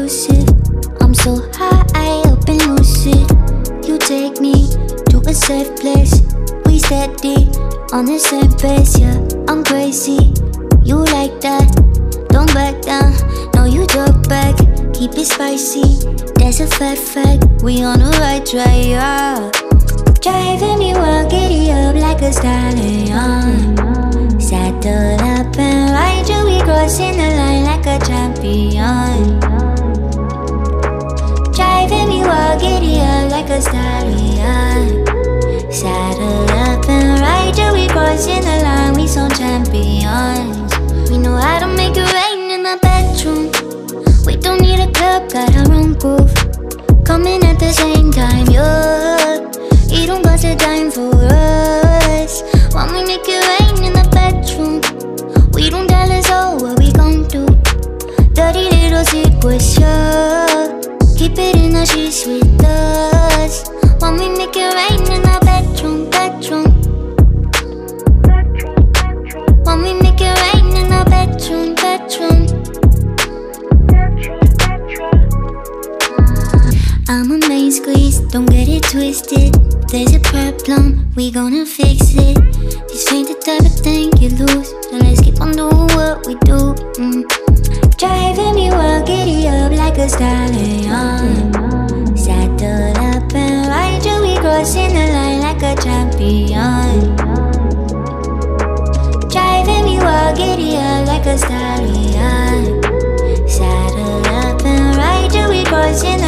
elusive. I'm so high up and lucid. You take me to a safe place. We steady on the same pace, yeah. I'm crazy, you like that. Don't back down, no you talk back. Keep it spicy, that's a fact. We on the right track, yeah. Driving me wild, giddy up like a stallion. Saddle up and ride you, we crossing the line like a champion. Driving me wild, giddy up like a stallion. Saddle up and ride you, we crossing the line, we some champions. We know how to make it rain in the bedroom. We don't need a club, got our own groove. Coming at the same time, yeah. You don't got the time for us. When we make it rain in the bedroom, we don't tell us all what we gon' do. Dirty little secrets, yeah. Keep it in the sheets with us. When we make it rain in the bedroom. When we make it rain in the bedroom. I'm a main squeeze, don't get it twisted. There's a problem, we gonna fix it. This ain't the type of thing you lose, so let's keep on doing what we do. Driving me wild, giddy up like a stallion. Saddle up and ride you, we crossing the line like a champion. Driving me wild, giddy up like a stallion. Saddle up and ride you, we crossing the